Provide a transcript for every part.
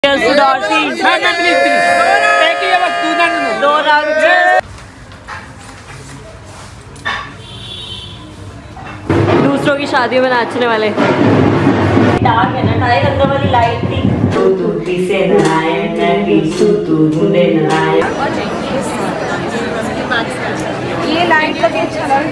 दूसरों की शादियों में नाचने वाले डार्क है ना, काले रंग वाली लाइट थी। ये लाइट लगे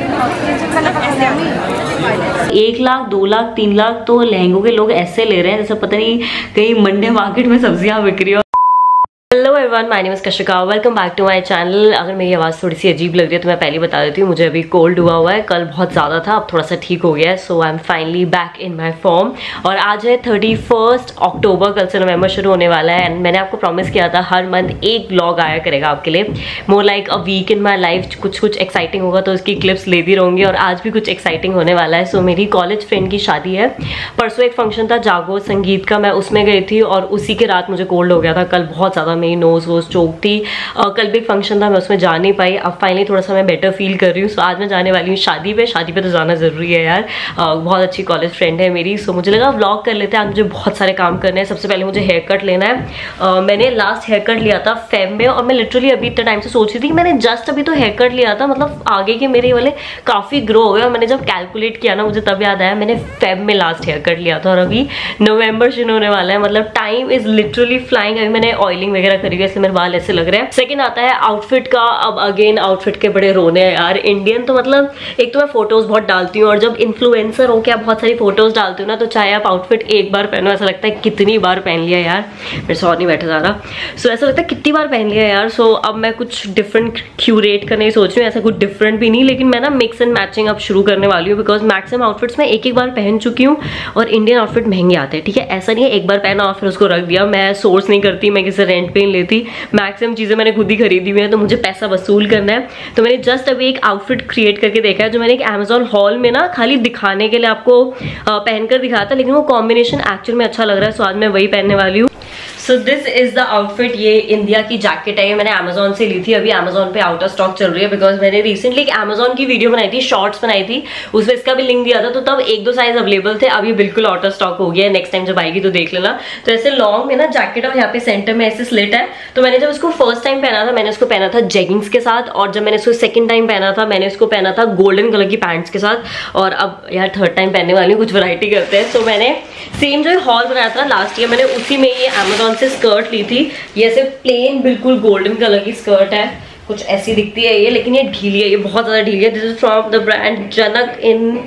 1 लाख 2 लाख 3 लाख तो लहंगों के लोग ऐसे ले रहे हैं जैसे पता नहीं कहीं मंडे मार्केट में सब्जियां बिक रही हो। Hello everyone, my name is Kashika, welcome back to my channel. अगर मेरी आवाज़ थोड़ी सी अजीब लग रही है तो मैं पहले बता देती हूँ, मुझे अभी कोल्ड हुआ है। कल बहुत ज़्यादा था, अब थोड़ा सा ठीक हो गया है। So I am finally back in my form. और आज है 31 अक्टूबर, कल से नवंबर शुरू होने वाला है। एंड मैंने आपको प्रॉमिस किया था हर मंथ एक ब्लॉग आया करेगा आपके लिए, more like a week in my life. कुछ एक्साइटिंग होगा तो उसकी क्लिप्स लेती रहूँगी, और आज भी कुछ एक्साइटिंग होने वाला है। सो मेरी कॉलेज फ्रेंड की शादी है। परसों एक फंक्शन था जागो संगीत का, मैं उसमें गई थी और उसी के रात मुझे कोल्ड हो गया था। कल बहुत ज़्यादा मेरी नोज वोज चोक थी। कल भी एक फंक्शन था, मैं उसमें जा नहीं पाई। अब फाइनली थोड़ा सा मैं बेटर फील कर रही हूँ। सो आज मैं जाने वाली हूँ शादी पे तो जाना जरूरी है यार। बहुत अच्छी कॉलेज फ्रेंड है मेरी। सो मुझे लगा व्लॉग कर लेते हैं। आज मुझे बहुत सारे काम करने हैं। सबसे पहले मुझे हेयर कट लेना है। मैंने लास्ट हेयर कट लिया था फेब में, और मैं लिटरली अभी इतने टाइम से सोच रही थी कि मैंने जस्ट अभी तो हेयर कट लिया था, मतलब आगे के मेरे वाले काफी ग्रो हो गए। और मैंने जब कैलकुलेट किया ना, मुझे तब याद आया मैंने फेब में लास्ट हेयर कट लिया था, और अभी नवंबर शुरू होने वाला है। मतलब टाइम इज लिटरली फ्लाइंग। अभी मैंने ऑयलिंग वगैरह करी है, इसलिए मेरे बाल ऐसे लग रहे हैं। सेकंड आता है आउटफिट का। अब अगेन आउटफिट के बड़े रोने हैं यार। इंडियन तो मतलब एक तो मैं फोटोज बहुत डालती हूँ, और जब इन्फ्लुएंसर हो के आप बहुत सारी फोटोज डालती हूँ ना, तो चाहे आप आउटफिट एक बार पहनो, ऐसा लगता है कितनी बार पहन लिया यार। मेरे सौ नहीं बैठा जा रहा। सो ऐसा लगता है कितनी बार पहन लिया यार। सो अब मैं कुछ डिफरेंट क्यूरेट करने की सोच रही हूँ। ऐसा कुछ डिफरेंट भी नहीं, लेकिन मैं ना मिक्स एंड मैचिंग अब शुरू करने वाली हूँ। बिकॉज मैक्सिमम आउटफिट्स मैं एक बार पहन चुकी हूँ, और इंडियन आउटफिट महंगे आते हैं। ठीक है, ऐसा नहीं है एक बार पहना और फिर उसको रख दिया। मैं सोर्स नहीं करती, मैं किसी रेंट पे नहीं लेती। मैक्सिमम चीजें मैंने खुद ही खरीदी हुई है, तो मुझे पैसा वसूल करना है। तो मैंने जस्ट अभी एक आउटफिट क्रिएट करके देखा है, जो मैंने एक Amazon हॉल में ना खाली दिखाने के लिए आपको पहनकर दिखाया था, लेकिन वो कॉम्बिनेशन एक्चुअल में अच्छा लग रहा है। सो आज मैं वही पहनने वाली हूँ। So this is the outfit. ये इंडिया की जैकेट है, ये मैंने Amazon से ली थी। अभी Amazon पे आउट ऑफ स्टॉक चल रही है, बिकॉज मैंने रिसेंटली एक Amazon की वीडियो बनाई थी, शॉर्ट्स बनाई थी, उसमें इसका भी लिंक दिया था। तो तब 1-2 साइज अवेलेबल थे, अभी बिल्कुल आउट ऑफ स्टॉक हो गया है। नेक्स्ट टाइम जब आएगी तो देख लेना। तो ऐसे लॉन्ग में ना जैकेट, और यहाँ पे सेंटर में ऐसे स्लिट है। तो मैंने जब इसको फर्स्ट टाइम पहना था, मैंने इसको पहना था जेगिंग्स के साथ, और जब मैंने इसको सेकंड टाइम पहना था, मैंने इसको पहना था गोल्डन कलर की पैंट्स के साथ। और अब यार थर्ड टाइम पहनने वाली हूँ, कुछ वैरायटी करते हैं। तो मैंने सेम जो हॉल बनाया था लास्ट ईयर, मैंने उसी में ये Amazon से स्कर्ट ली थी। ये ऐसे प्लेन बिल्कुल गोल्डन कलर की स्कर्ट है, कुछ ऐसी दिखती है ये, लेकिन ये ढीली है, ये बहुत ज्यादा ढीली है। This is from the brand जनक इन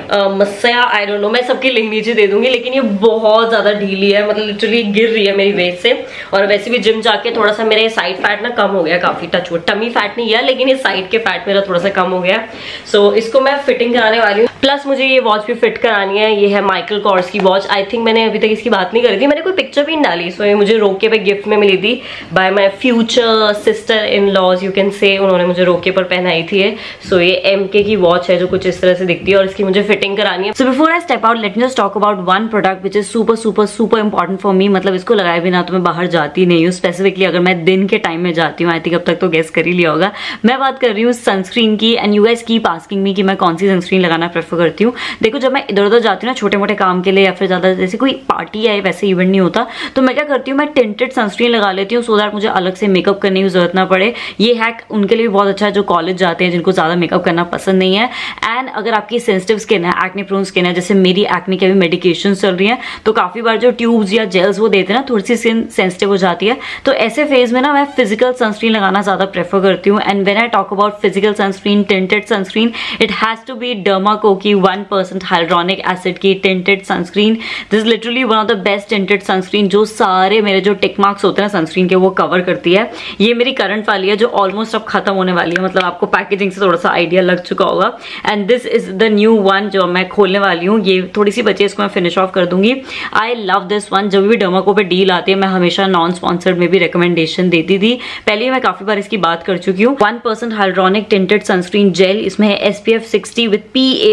मस्या, आई डोंट नो, मैं सबकी लिंक नीचे दे दूंगी। लेकिन ये बहुत ज्यादा ढीली है, मतलब लिटरली गिर रही है मेरी वेस्ट से। और वैसे भी जिम जाके थोड़ा सा मेरे साइड फैट ना कम हो गया काफी। टचवुड टमी फैट नहीं है, लेकिन ये साइड के फैट मेरा थोड़ा सा कम हो गया। सो इसको मैं फिटिंग कराने वाली हूँ। प्लस मुझे ये वॉच भी फिट करानी है। ये है माइकल कॉर्स की वॉच। आई थिंक मैंने अभी तक इसकी बात नहीं करी थी, मैंने कोई पिक्चर भी नहीं डाली। सो ये मुझे रोके पे गिफ्ट में मिली थी by my future sister in laws, you can say. उन्होंने मुझे रोके पर पहनाई थी। सो ये MK की वॉच है, जो कुछ इस तरह से दिखती है, और इसकी मुझे फिटिंग करानी है। So before I step out, let me just talk about one product which is super important for me. मतलब इसको लगाए बिना तो मैं बाहर जाती नहीं हूँ। स्पेसिफिकली अगर मैं दिन के टाइम में जाती हूँ, आई थिंक अब तक तो गेस कर ही लिया होगा, मैं बात कर रही हूँ सनस्क्रीन की। And you guys keep asking me कि मैं कौन सी सनस्क्रीन लगाना प्रेफर करती हूँ। देखो, जब मैं इधर उधर जाती हूँ ना छोटे मोटे काम के लिए, या फिर ज्यादा जैसे कोई पार्टी है, वैसे इवेंट नहीं होता, तो मैं क्या करती हूँ, मैं टिंटेड सनस्क्रीन लगा लेती हूँ, सो दैट मुझे अलग से मेकअप करने की जरूरत ना पड़े। ये हैक उनके लिए भी बहुत अच्छा है जो कॉलेज जाते हैं, जिनको ज्यादा मेकअप करना पसंद नहीं है। एंड अगर आपकी सेंसिटिव स्किन है, एक्ने प्रोन स्किन है, जैसे मेरी एक्ने की अभी मेडिकेशन चल रही है, तो काफी बार जो ट्यूब्स या जेल्स वो देते हैं ना, थोड़ी सी स्किन सेंसिटिव हो जाती है। तो ऐसे फेज में ना मैं फिजिकल सनस्क्रीन लगाना ज्यादा प्रेफर करती हूँ। And when I talk about physical sunscreen, tinted sunscreen, it has to be Dermaco की 1% हाइड्रोनिक एसिड की tinted sunscreen. This is literally one of the best tinted sunscreen, जो सारे मेरे जो टिक मार्क्स होते हैं ना सनस्क्रीन के, वो कवर करती है। ये मेरी करंट वाली है, जो ऑलमोस्ट अब खत्म होने वाली है। मतलब आपको पैकेजिंग से थोड़ा सा आइडिया लग चुका होगा। And this is the new one जो मैं खोलने वाली हूँ। ये थोड़ी सी बची है, इसको मैं फिनिश ऑफ कर दूंगी। I love this one. जब भी डर्माको पे डील आती है, मैं हमेशा नॉन स्पॉन्सर्ड में भी रिकमेंडेशन देती थी। पहले मैं काफी बार इसकी बात कर चुकी हूँ। 1% हाइड्रोनिक टिंटेड सनस्क्रीन जेल, इसमें है SPF 60 with PA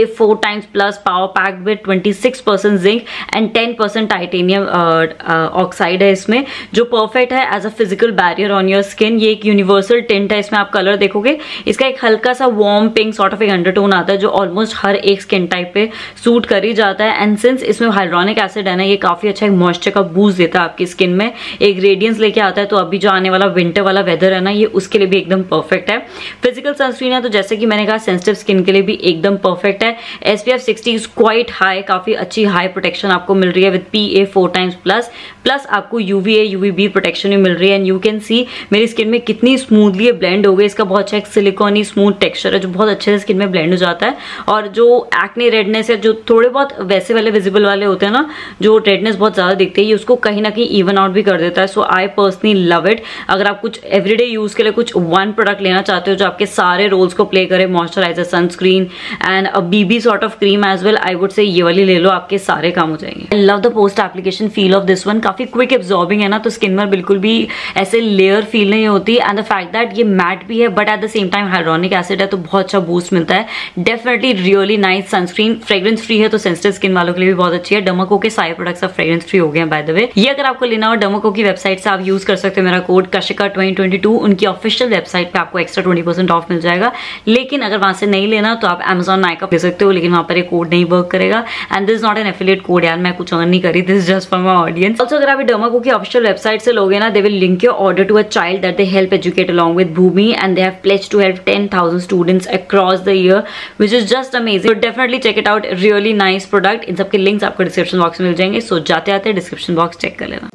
4 times plus, power packed with 26% zinc and 10% titanium oxide है इसमें, जो परफेक्ट है as a physical barrier on your skin. ये एक यूनिवर्सल टिंट है, इसमें आप कलर देखोगे इसका एक हल्का सा वार्म पिंक सॉर्ट ऑफ एक अंडरटोन आता है जो ऑलमोस्ट हर एक स्किन टाइप पे सूट कर ही जाता है। एंड सिंस इसमें हाइड्रोनिक एसिड है ना, ये काफी अच्छा एक मॉइस्चर का बूस्ट देता है आपकी स्किन में, एक रेडियंस लेके आता है। तो अभी जो आने वाला विंटर वाला वेदर है ना, ये उसके लिए भी एकदम परफेक्ट है। फिजिकल सनस्क्रीन है तो जैसे कि मैंने कहा सेंसिटिव स्किन के लिए भी एकदम परफेक्ट है। SPF 60 इज क्वाइट हाई, काफी अच्छी हाई प्रोटेक्शन आपको मिल रही है विद PA 4 times प्लस आपको UVA UVB प्रोटेक्शन भी मिल रही है। एंड यू कैन सी मेरी स्किन में कितनी स्मूथली ब्लेंड हो गई। इसका बहुत अच्छा एक सिलिकॉनी स्मूथ टेक्सचर है जो बहुत अच्छे से स्किन में ब्लेंड हो जाता है। और जो एक्ने रेडनेस है, जो थोड़े बहुत वैसे वाले विजिबल वाले होते हैं ना, जो रेडनेस बहुत ज्यादा दिखती है, ये उसको कहीं ना कहीं इवन आउट भी कर देता है। So I personally love it. अगर आप कुछ एवरीडे यूज के लिए कुछ वन प्रोडक्ट लेना चाहते हो जो आपके सारे रोल्स को प्ले करे, moisturiser, sunscreen and a BB sort of cream as well, I would say ये वाली ले लो, आपके सारे काम हो जाएंगे। I love the post application feel of this one, काफी क्विक एब्जॉर्बिंग है ना, तो स्किन में बिल्कुल भी ऐसे लेयर फील नहीं होती। एंड द फैक्ट दैट ये मैट भी है but at the same time hyaluronic acid है, तो बहुत अच्छा बूस्ट मिलता है। Definitely really nice sunscreen. Fragrance free है तो सेंसिटिव स्किन वालों के लिए भी बहुत अच्छी है। डर्माको के सारे प्रोडक्ट्स अब फ्रेग्रेंस फ्री हो गए हैं बाय द वे। ये अगर आपको लेना हो डर्माको की वेबसाइट से आप यूज कर सकते हो मेरा कोड कशिका 2022, उनकी ऑफिशियल वेबसाइट पे आपको एक्स्ट्रा 20% ऑफ मिल जाएगा। लेकिन अगर वहां से नहीं लेना तो आप Amazon नाइका दे सकते हो, लेकिन वहां पर एक कोड नहीं वर्क करेगा। And this is not an affiliate code यार, मैं कुछ अर्न नहीं करी, this just for my audience. Also अगर आप डर्माको की ऑफिशियल वेबसाइट से लोगे ना, they will link your order to a child that they help educate along with Bhumi, and they have pledged to help 10,000 students across the year, which is just amazing. So definitely check it out, really nice product. इन सबके links आपको description box में मिल जाएंगे, सो जाते आते description box check कर लेना।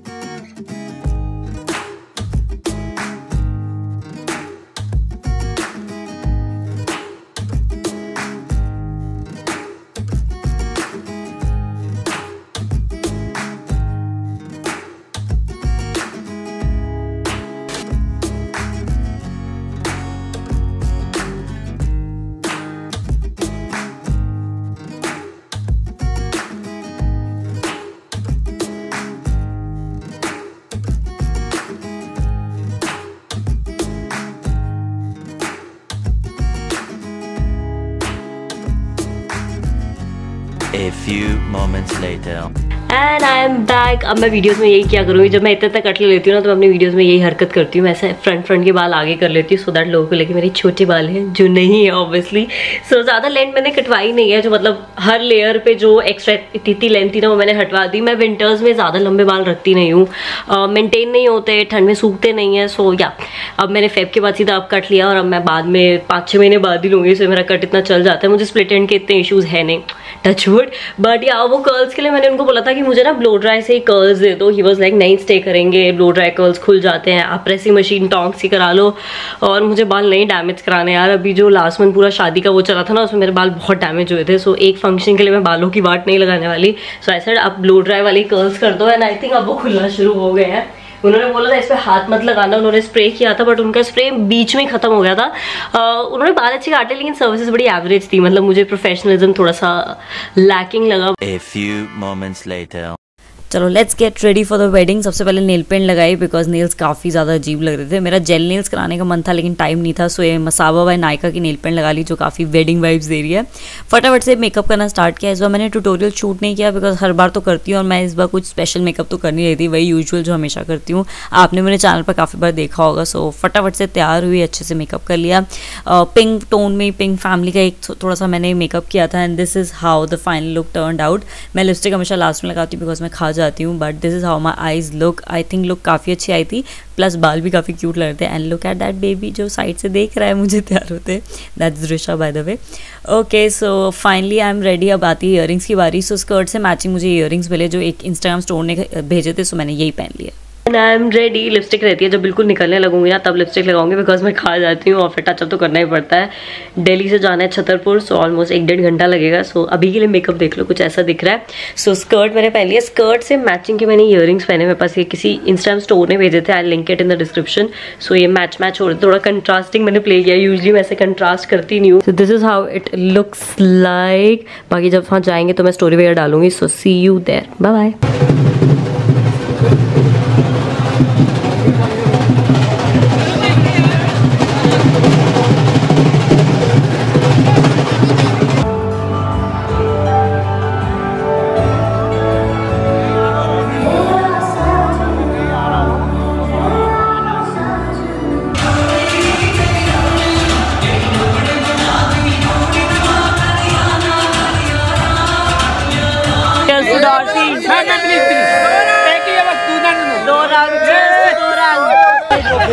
A few moments later. And I am back. अब मैं वीडियोस में यही क्या करूँगी, जब मैं इतना तक कट लेती हूँ ना, तो मैं अपनी वीडियोस में यही हरकत करती हूँ, मैं ऐसे फ्रंट के बाल आगे कर लेती हूँ सो दैट लोगों को लगे मेरे छोटे बाल हैं, जो नहीं है ऑब्वियसली। सो ज़्यादा लेंथ मैंने कटवाई नहीं है, जो मतलब हर लेयर पे जो एक्स्ट्रा इतनी लेंथ थी ना वो मैंने हटवा दी। मैं विंटर्स में ज़्यादा लंबे बाल रखती नहीं हूँ, मेनटेन नहीं होते, ठंड में सूखते नहीं है। सो या अब मैंने फेब के बाद सीधा अब कट लिया, और अब मैं बाद में 5-6 महीने बाद ही लूँगी, सो मेरा कट इतना चल जाता है। मुझे स्प्लिट एंड के इतने इशूज़ है नहीं, टच वुड। बट या वो कर्ल्स के लिए मैंने उनको बोला था कि मुझे ना ब्लो ड्राई से ही कर्ल्स दे दो। ही वाज लाइक नहीं स्टे करेंगे, ब्लो ड्राई कर्ल्स खुल जाते हैं, आप प्रेसिंग मशीन टॉन्क्स ही करा लो, और मुझे बाल नहीं डैमेज कराने यार। अभी जो लास्ट मंथ पूरा शादी का वो चला था ना, उसमें मेरे बाल बहुत डैमेज हुए थे। सो एक फंक्शन के लिए मैं बालों की वाट नहीं लगाने वाली। सो आई सेड आप ब्लो ड्राई वाली कर्ल्स कर दो, एंड आई थिंक अब वो खुलना शुरू हो गए हैं। उन्होंने बोला था इस पर हाथ मत लगाना, उन्होंने स्प्रे किया था बट उनका स्प्रे बीच में ही खत्म हो गया था। उन्होंने बाल अच्छे काटे लेकिन सर्विसेज बड़ी एवरेज थी, मतलब मुझे प्रोफेशनलिज्म थोड़ा सा लैकिंग लगा। A few moments later. चलो let's get ready for the wedding. सबसे पहले नेल पेंट लगाई बिकॉज नेल्स काफ़ी ज़्यादा अजीब लग रहे थे। मेरा जेल नेल्स कराने का मन था लेकिन टाइम नहीं था, सो ये मसाबा बाय नायका की नेल पेंट लगा ली जो काफ़ी वेडिंग वाइब्स दे रही है। फटाफट से मेकअप करना स्टार्ट किया। इस बार मैंने ट्यूटोरियल शूट नहीं किया बिकॉज हर बार तो करती हूँ, और मैं इस बार कुछ स्पेशल मेकअप तो कर नहीं रही थी, वही यूजुअल जो हमेशा करती हूँ। आपने मेरे चैनल पर काफ़ी बार देखा होगा। सो फटाफट से तैयार हुई, अच्छे से मेकअप कर लिया। पिंक टोन में, पिंक फैमिली का एक थोड़ा सा मैंने मेकअप किया था, and this is how the final look turned out. मैं लिपस्टिक हमेशा लास्ट में लगाती हूँ बिकॉज मैं खा जाती हूँ, but this is how my eyes look. I think look काफ़ी अच्छी आई थी, प्लस बाल भी काफ़ी क्यूट लग रहे थे। And look at that baby जो साइड से देख रहा है मुझे तैयार होते, that's Drisha by the way. Okay so finally I am ready. अब आती है ईयरिंग्स की बारी। सो स्कर्ट से मैचिंग मुझे ईयरिंग्स मिले जो एक इंस्टाग्राम स्टोर ने भेजे थे, सो मैंने यही पहन लिया। And I am ready. Lipstick रहती है जब बिल्कुल निकलने लगूंगी ना तब लिपस्टिक लगाऊंगी बिकॉज मैं खा जाती हूँ, और फिर टचअप तो करना ही पड़ता है। दिल्ली से जाना है छतरपुर, सो ऑलमोस्ट 1-1.5 घंटा लगेगा। सो अभी के लिए मेकअप देख लो, कुछ ऐसा दिख रहा है। सो स्कर्ट मैंने पहन लिया। स्कर्ट से मैचिंग के मैंने ईयरिंग्स पहने, मेरे पास ये किसी इंस्टाग्राम स्टोर ने भेजे थे, I link it in the description. So ये मैच हो रहे, थोड़ा कंट्रास्टिंग मैंने प्ले किया। यूजली मैं ऐसे कंट्रास्ट करती नहीं हूँ। So this is how it looks like. बाकी जब वहाँ जाएंगे तो मैं स्टोरी वगैरह डालूंगी। So see you there, bye bye.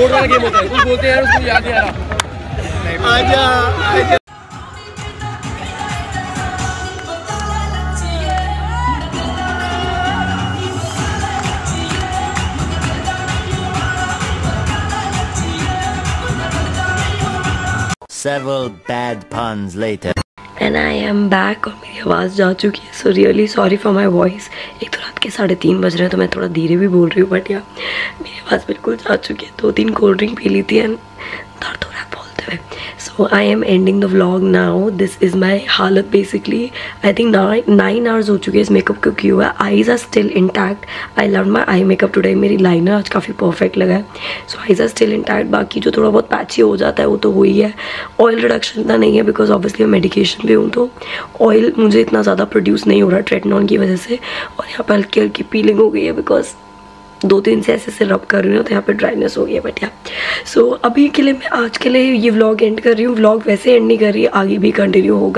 Board वाला गेम होता है, कुछ बोलते हैं यार उसको याद नहीं आ रहा। आजा Several bad puns later. And I am back और मेरी आवाज़ जा चुकी है, so really sorry for my voice. एक तो रात के 3:30 बज रहे हैं तो मैं थोड़ा धीरे भी बोल रही हूँ, बट या मेरी आवाज़ बिल्कुल जा चुकी है। 2-3 कोल्ड ड्रिंक पी ली थी एंड दर्द हो रहा है बोलते हुए। So I am ending the vlog now. This is my हालत बेसिकली। आई थिंक 9 आवर्स हो चुके हैं इस मेकअप को किया हुआ है। Eyes are still intact. I love my eye makeup today. मेरी लाइनर आज काफ़ी परफेक्ट लगा है। So eyes are still intact. बाकी जो थोड़ा बहुत पैची हो जाता है वो तो हुई है। ऑयल रिडक्शन इतना नहीं है बिकॉज ऑब्वियसली मैं मेडिकेशन भी हूँ, तो ऑयल मुझे इतना ज़्यादा प्रोड्यूस नहीं हो रहा ट्रेटनॉल की वजह से। और यहाँ पर हल्की हल्की पीलिंग हो गई है बिकॉज 2-3 से ऐसे रब कर रही हूँ तो यहाँ पे ड्राइनेस हो गई है। बट या सो अभी के लिए मैं आज के लिए ये व्लॉग एंड कर रही हूँ। व्लॉग वैसे एंड नहीं कर रही है, आगे भी कंटिन्यू होगा।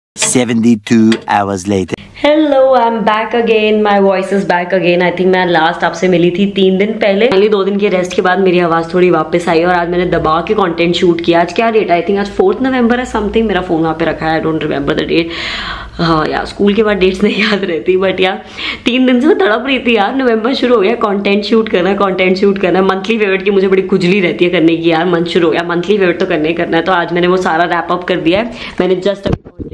72 hours later. Hello, I am back again. My voice is back again. I think मैं लास्ट आपसे मिली थी 3 दिन पहले। पहले 2 दिन के रेस्ट के बाद मेरी आवाज़ थोड़ी वापस आई और आज मैंने दबा के कंटेंट शूट किया। आज क्या डेट? आई थिंक आज 4 नवंबर है समथिंग। मेरा फ़ोन वहाँ पे रखा है, I don't remember the date. हाँ यार, स्कूल के बाद डेट्स नहीं याद रहती, बट यार 3 दिन से मैं तड़प रही थी यार। नवंबर शुरू हो गया, कंटेंट शूट करना है। मंथली फेवरेट की मुझे बड़ी खुजली रहती है करने की यार। मंथ शुरू हो गया, मंथली फेवरेट तो करना ही करना है। तो आज मैंने वो सारा रैप अप कर दिया है। मैंने जस्ट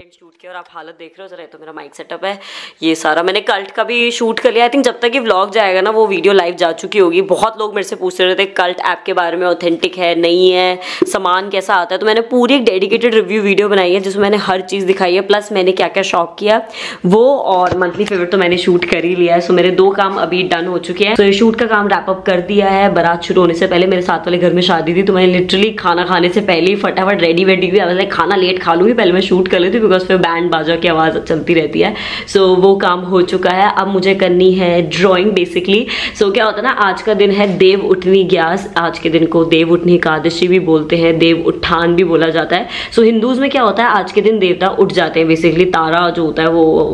और आप हालत देख रहे हो जरा, तो मेरा माइक सेटअप है ये सारा। मैंने कल्ट का भी शूट कर लिया। आई थिंक जब तक ये व्लॉग जाएगा ना वो वीडियो लाइव जा चुकी होगी। बहुत लोग मेरे से पूछ रहे थे कल्ट ऐप के बारे में, ऑथेंटिक है नहीं है, सामान कैसा आता है। तो मैंने पूरी एक डेडिकेटेड रिव्यू वीडियो बनाई है जिसमें मैंने हर चीज़ दिखाई है, प्लस मैंने क्या क्या शॉप किया वो, और मंथली फेवरेट तो मैंने शूट कर ही लिया है। सो मेरे 2 काम अभी डन हो चुके हैं। तो ये शूट का काम रैप अप कर दिया है। बारात शुरू होने से पहले मेरे साथ वाले घर में शादी थी, तो मैंने लिटरली खाना खाने से पहले ही फटाफट रेडी वेडी हुई। लाइक खाना लेट खा लूँगी, पहले मैं शूट कर लेती बिकॉज फिर बैंड बाजा की आवाज़ चलती रहती है। सो वो काम हो चुका है। अब मुझे करनी है ड्राइंग बेसिकली। सो क्या होता है ना, आज का दिन है देव उठनी ग्यास। आज के दिन को देव उठनी एकादशी भी बोलते हैं, देव उत्थान भी बोला जाता है। सो हिंदूज में क्या होता है, आज के दिन देवता उठ जाते हैं। बेसिकली तारा जो होता है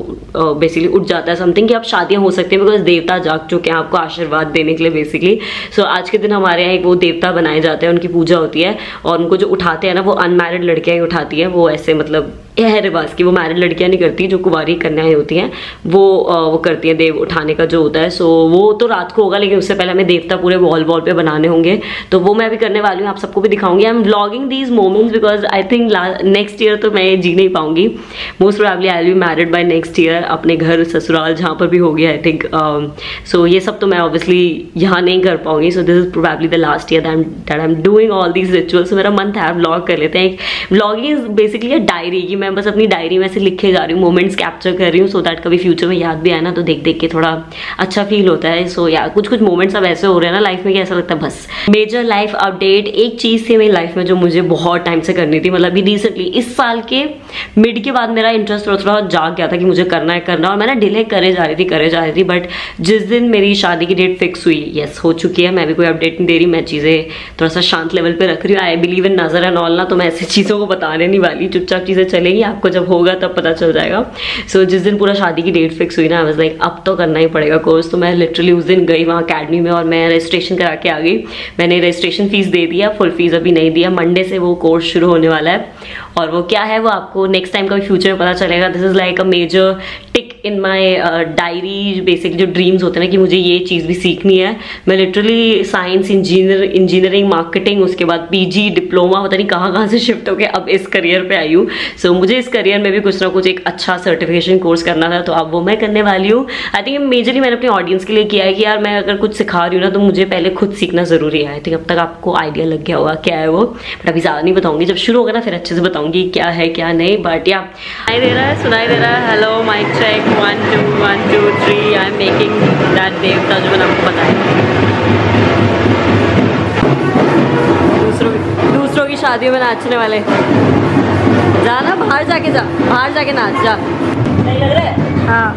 वो बेसिकली उठ जाता है समथिंग, कि अब शादियां हो सकती है बिकॉज देवता जाग चुके हैं आपको आशीर्वाद देने के लिए बेसिकली। सो आज के दिन हमारे यहाँ एक वो देवता बनाए जाते हैं, उनकी पूजा होती है। और उनको जो उठाते हैं ना वो अनमैरिड लड़कियां ही उठाती है। वो ऐसे मतलब है रिवाज की, वो मैरिड लड़कियां नहीं करती, जो कुंवारी कन्याएं होती हैं वो करती हैं देव उठाने का जो होता है। सो वो तो रात को होगा, लेकिन उससे पहले हमें देवता पूरे वॉल पे बनाने होंगे, तो वो मैं भी करने वाली हूँ। आप सबको भी दिखाऊंगी। I am vlogging these moments because I think next year तो मैं जी नहीं पाऊंगी। Most probably I will be married by next year, अपने घर ससुराल जहाँ पर भी होगी आई थिंक। सो ये सब तो मैं ऑब्वियसली यहाँ नहीं कर पाऊंगी। So this is probably the last year that I am doing all these rituals. मेरा मन था व्लॉग कर लेते हैं। Vlogging is basically a diary, की मैं बस अपनी डायरी में से लिखे जा रही हूँ, मोमेंट्स कैप्चर कर रही हूँ, सो दैट कभी फ्यूचर में याद भी आए ना तो देख देख के थोड़ा अच्छा फील होता है। सो यार कुछ मोमेंट्स अब ऐसे हो रहे हैं ना लाइफ में कि ऐसा लगता है बस। मेजर लाइफ अपडेट, एक चीज थी मेरी लाइफ में जो मुझे बहुत टाइम से करनी थी, मतलब रिसेंटली इस साल के मिड के बाद मेरा इंटरेस्ट थोड़ा जाग गया था कि मुझे करना है और मैंने डिले करे जा रही थी। बट जिस दिन मेरी शादी की डेट फिक्स हुई, यस हो चुकी है, मैं भी कोई अपडेट नहीं दे रही, मैं चीजें थोड़ा सा शांत लेवल पे रख रही हूँ। आई बिलीव इन नजर एंड ऑल ना, तो मैं ऐसी चीजों को बताने नहीं वाली, चुपचाप चीजें चलेंगी, आपको जब होगा तब पता चल जाएगा। सो जिस दिन पूरा शादी की डेट फिक्स हुई ना, आई वाज लाइक अब तो करना ही पड़ेगा कोर्स। तो मैं लिटरली उस दिन गई वहाँ अकेडमी में और मैं रजिस्ट्रेशन करा के आ गई। मैंने रजिस्ट्रेशन फीस दे दिया, फुल फीस अभी नहीं दिया। मंडे से वो कोर्स शुरू होने वाला है और वो क्या है वो आपको नेक्स्ट टाइम कभी फ्यूचर में पता चलेगा। This is like a major tick in my diary. Basically जो ड्रीम्स होते हैं ना कि मुझे ये चीज़ भी सीखनी है। मैं लिटरली साइंस, इंजीनियरिंग, मार्केटिंग, उसके बाद पीजी, डिप्लोमा, पता नहीं कहाँ से शिफ्ट होकर अब इस करियर पे आई हूँ। सो मुझे इस करियर में भी कुछ ना कुछ एक अच्छा सर्टिफिकेशन कोर्स करना था, तो अब वो मैं करने वाली हूँ। आई थिंक मेजरली मैंने अपने ऑडियंस के लिए किया है कि यार मैं अगर कुछ सिखा रही हूँ ना तो मुझे पहले खुद सीखना जरूरी है। आई थिंक अब तक आपको आइडिया लग गया होगा क्या है वो, बट अभी ज़्यादा नहीं बताऊंगी। जब शुरू होगा ना फिर अच्छे से बताऊंगी क्या है क्या नहीं। बट या सुनाई दे रहा है। Hello mike check 1 2 1 2 3। I am making that devta जो मैंने आपको बताया। दूसरों की शादियों में नाचने वाले, जाना बाहर जाके नाच जा। नहीं लग रहा है? हाँ,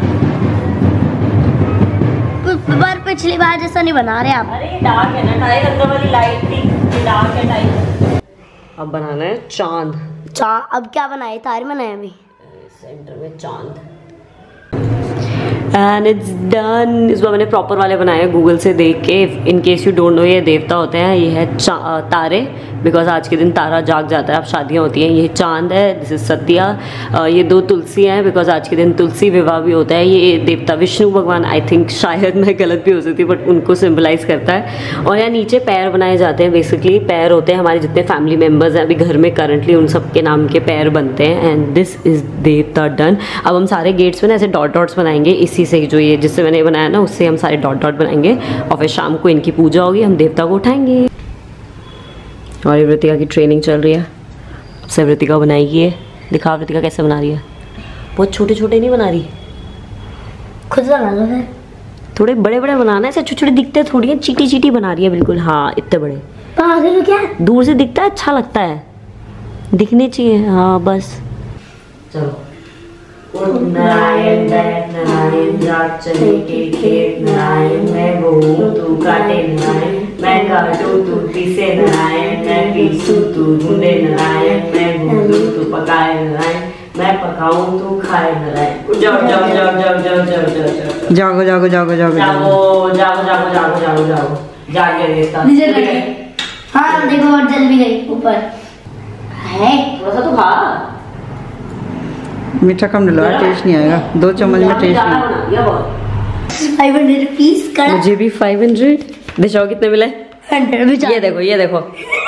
पर पिछली बार जैसा नहीं बना रहे आप। अरे डार्क है ना, काले रंग वाली लाइट थी, ये डार्क है टाइप। अब बनाना है चांद। अब क्या बनाए? तारे बनाए अभी सेंटर में चांद। And it's done. इस बार मैंने प्रॉपर वाले बनाए गूगल से देख के। In case you don't know, ये देवता होते हैं। ये है तारे, बिकॉज आज के दिन तारा जाग जाता है, अब शादियाँ होती हैं। ये चांद है, दिस इज सत्या। ये 2 तुलसी हैं, बिकॉज आज के दिन तुलसी विवाह भी होता है। ये देवता विष्णु भगवान, आई थिंक, शायद मैं गलत भी हो सकती, बट उनको सिम्बलाइज करता है। और यहाँ नीचे पैर बनाए जाते हैं। बेसिकली पैर होते हैं हमारे जितने फैमिली मेम्बर्स हैं अभी घर में करंटली, उन सब के नाम के पैर बनते हैं। And this is devta done. अब हम सारे गेट्स में ना ऐसे डॉट डॉट्स बनाएंगे, इसी से जो ये जिससे मैंने बनाया ना, उससे हम सारे डॉट डॉट बनाएंगे। और फिर शाम को इनकी पूजा होगी, हम देवता को उठाएंगे। और ये वृतिका की ट्रेनिंग चल रही है। सबसे वृतिका बनाएगी है। दिखा वृतिका कैसे बना रही है। बहुत छोटे छोटे नहीं बना रही, खुद बना लो फिर। थोड़े बड़े बड़े बनाना है। ऐसे छोटे छोटे दिखते थोड़ी है, चीटी चीटी बना रही है बिल्कुल। हाँ इतने बड़े। पागल हो क्या? दूर से दिखता है, अच्छा लगता है, दिखने चाहिए। हाँ बस चलो। नारायण बैठ, नारायण जाग चले के खेत, नारायण मैं बोऊं तू काटे, नारायण मैं काटूं तू पीसे, नारायण मैं पीसूं तू ढूंढे, नारायण मैं भूनूं तू पकाए, नारायण मैं पकाऊं तू खाए, नारायण। जाओ जाओ जाओ जाओ जाओ जाओ जाओ जागो जागो जागो जागो जाओ जाओ जाओ जाओ जाओ जाओ जाग गए। नीचे लगे। हाँ देखो, और जल भी गई ऊपर है। थोड़ा सा तो खा। मीठा कम डलो, टेस्ट नहीं आएगा। 2 चम्मच में टेस्ट नहीं। 500 रुपीज का। मुझे भी 500। दिशाओ कितने मिले? 100। ये देखो ये देखो।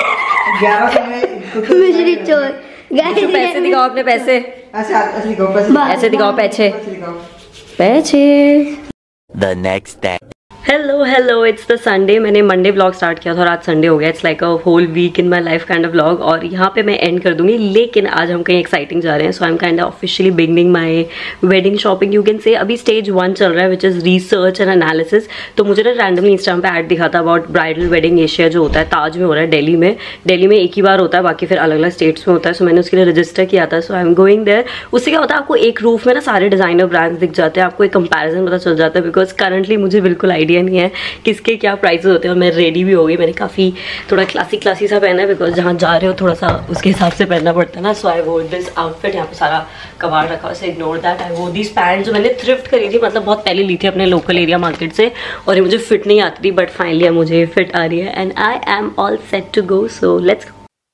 11 मुझे चोर पैसे दिखाओ अपने पैसे। ऐसे दिखाओ ऐसे दिखाओ पैसे। पैसे। The next day. Hello hello, it's the Sunday. मैंने मंडे व्लॉग स्टार्ट किया था और आज संडे हो गया। It's like a whole week in my life kind of vlog, और यहाँ पे मैं एंड कर दूंगी। लेकिन आज हम कहीं एक्साइटिंग जा रहे हैं, so I am kind of officially beginning my wedding shopping, you can say. अभी स्टेज 1 चल रहा है, which is research and analysis. तो मुझे ना रैंडमली इंस्टाग्राम पे ऐड दिखा था अबाउट ब्राइडल वेडिंग एशिया, जो होता है ताज में हो रहा है दिल्ली में। दिल्ली में एक ही बार होता है, बाकी फिर अलग अलग स्टेट्स में होता है। सो मैंने उसके लिए रजिस्टर किया था, so I am going there. उससे क्या होता है, आपको एक रूफ में ना सारे डिजाइनर ब्रांड्स दिख जाते हैं, आपको एक कंपैरिजन पता चल जाता है। बिकॉज करंटली मुझे बिल्कुल आइडिया नहीं है किसके क्या प्राइसेस होते हैं। और मैं रेडी भी हो गई, मैंने काफ़ी थोड़ा क्लासी सा पहना है, बिकॉज जहाँ जा रहे हो थोड़ा सा उसके हिसाब से पहनना पड़ता है ना। सो आई वोर दिस आउटफिट। यहाँ पे सारा कबाड़ रखा, से इग्नोर दैट। आई वोर दिस पैंट जो मैंने थ्रिफ्ट करी थी, मतलब बहुत पहले ली थी अपने लोकल एरिया मार्केट से, और ये मुझे फिट नहीं आती थी, बट फाइनली मुझे फिट आ रही है। And I am all set to go, so let's go.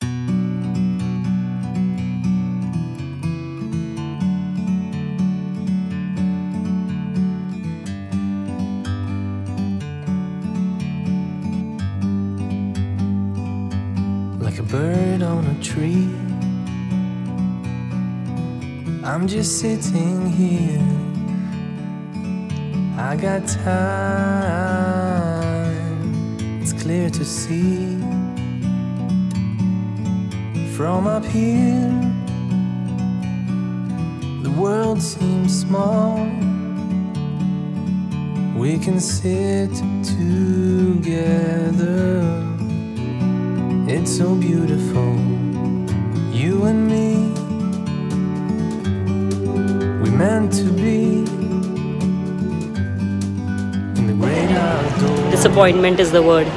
Like a bird on a tree, I'm just sitting here. I got time, it's clear to see. From up here, the world seems small. We can sit together. It's so beautiful, you and me. We meant to be in the great outdoors. Disappointment is the word.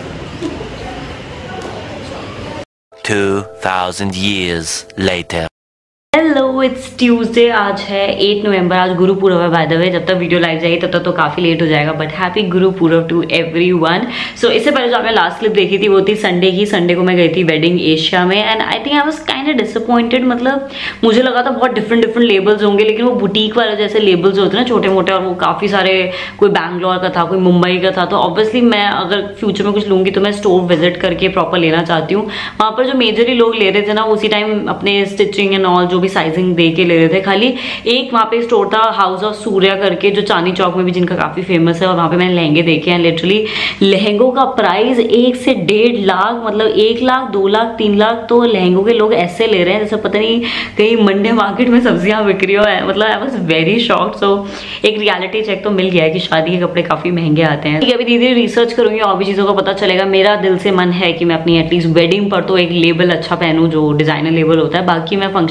2,000 years later. Hello, it's Tuesday. आज है 8 नवंबर। आज गुरुपूरब है bye the वे। जब तक video live जाएगी तब तक तो काफ़ी लेट हो जाएगा, but happy Gurpurab to everyone. So इससे पहले जो आपने लास्ट क्लिप देखी थी वो थी संडे की। संडे को मैं गई थी वेडिंग एशिया में, and I think I was kind of disappointed. मतलब मुझे लगा था बहुत डिफरेंट लेबल्स होंगे, लेकिन वो बुटीक वाले जैसे लेबल्स होते हैं ना छोटे मोटे, और वो काफ़ी सारे, कोई बैंगलोर का था, कोई मुंबई का था। तो ऑब्वियसली मैं अगर फ्यूचर में कुछ लूँगी तो मैं स्टोर विजिट करके प्रॉपर लेना चाहती हूँ। वहाँ पर जो मेजरली लोग ले रहे थे ना, उसी टाइम अपने स्टिचिंग एंड ऑल जो भी साइजिंग दे के ले रहे थे। खाली एक वहाँ पे स्टोर था, हाउस ऑफ सूर्या करके, जो चांदनी चौक में भी जिनका काफी फेमस है, और वहाँ पे मैंने लहंगे देखे हैं। लिटरली लहंगों का प्राइस 1 से 1.5 लाख, मतलब 1 लाख 2 लाख 3 लाख तो लहंगों के लोग ऐसे ले रहे हैं जैसे पता नहीं कहीं मंडे मार्केट में सब्जियां बिक रही हो। मतलब I was very shocked. So एक रियलिटी चेक तो मिल गया है कि शादी के कपड़े काफी महंगे आते हैं। अभी धीरे धीरे रिसर्च करूंगी और भी चीजों का पता चलेगा। मेरा दिल से मन है कि मैं अपनी एटलीस्ट वेडिंग पर तो एक लेबल अच्छा पहनूं, जो डिजाइनर लेबल होता है। बाकी मैं फंक्शंस का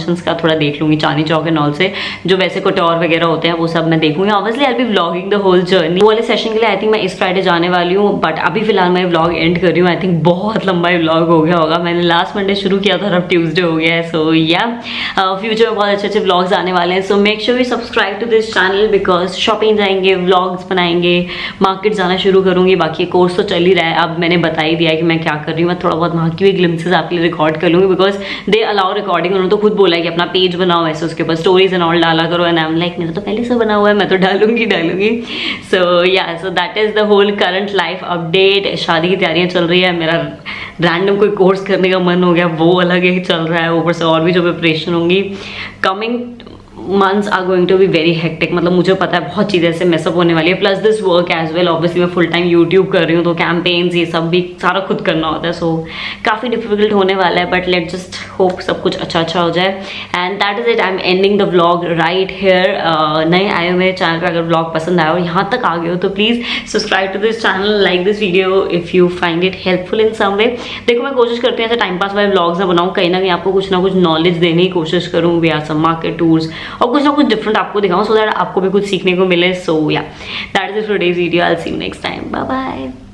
थोड़ा देख लूँगी चांदनी चौक एंड ऑल से, जो वैसे कटौर वगैरह होते हैं वो सब मैं देखूंगी। Obviously I be vlogging the whole journey. वो वाले सेशन के लिए आई थिंक मैं इस फ्राइडे जाने वाली हूँ, बट अभी फिलहाल मैं व्लॉग एंड कर रही हूँ। आई थिंक बहुत लंबा व्लॉग हो गया होगा, मैंने लास्ट मंडे शुरू किया था, अब ट्यूसडे हो गया है। सो या फ्यूचर में बहुत अच्छे अच्छे व्लॉग्स आने वाले हैं। So make sure you subscribe to this channel, because shopping जाएंगे, व्लॉग्स बनाएंगे, मार्केट जाना शुरू करूंगी। बाकी कोर्स तो चल ही रहा है, अब मैंने बता ही दिया कि मैं क्या कर रही हूँ। मैं थोड़ा बहुत वहाँ की भी ग्लिम्सेस आपके लिए रिकॉर्ड कर लूँगी, बिकॉज दे अलाउ रिकॉर्डिंग। उन्होंने तो खुद बोला है कि अपना पेज बनाओ, ऐसे उसके ऊपर स्टोरीज एंड ऑल डाला करो। एंड आई एम लाइक मेरा तो पहले से बना हुआ है, मैं तो डालूंगी। So ya, so that is the whole current life update. शादी की तैयारियां चल रही है, मेरा रैंडम कोई कोर्स करने का मन हो गया, वो अलग ही चल रहा है। ऊपर से और भी जो प्रिपरेशन होंगी, coming months are going to be very hectic. मतलब मुझे पता है बहुत चीज़ें ऐसे मेसअप होने वाली है, plus this work as well. Obviously मैं फुल टाइम यूट्यूब कर रही हूँ, तो कैंपेन्स ये सब भी सारा खुद करना होता है। सो काफ़ी डिफिकल्ट होने वाला है, बट लेट जस्ट होप सब कुछ अच्छा हो जाए। And that is it, I am ending the vlog right here. नए आए हो मेरे चैनल पर, अगर व्लॉग पसंद आया और यहाँ तक आ गए हो तो please subscribe to this channel, like this video if you find it helpful in some way. देखो मैं कोशिश करती हूँ ऐसे टाइम पास वाले व्लॉग्स ना बनाऊँ, कहीं ना कहीं आपको कुछ ना कुछ नॉलेज देने की कोशिश करूँ, we are some market tours और कुछ ना कुछ डिफरेंट आपको दिखाऊं, सो दैट आपको भी कुछ सीखने को मिले। So ya, that is it for today's video. I will see you next time, bye bye.